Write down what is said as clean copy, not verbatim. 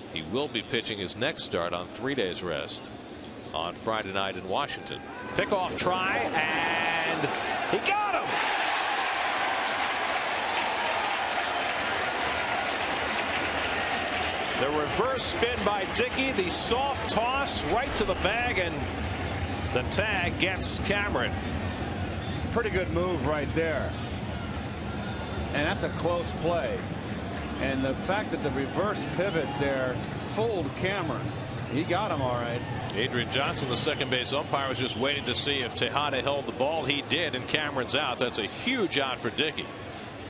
He will be pitching his next start on 3 days rest on Friday night in Washington. Pickoff try, and he got him. The reverse spin by Dickey, the soft toss right to the bag, and the tag gets Cameron. Pretty good move right there. And that's a close play. And the fact that the reverse pivot there fooled Cameron. He got him all right. Adrian Johnson, the second base umpire, was just waiting to see if Tejada held the ball. He did, and Cameron's out. That's a huge out for Dickey.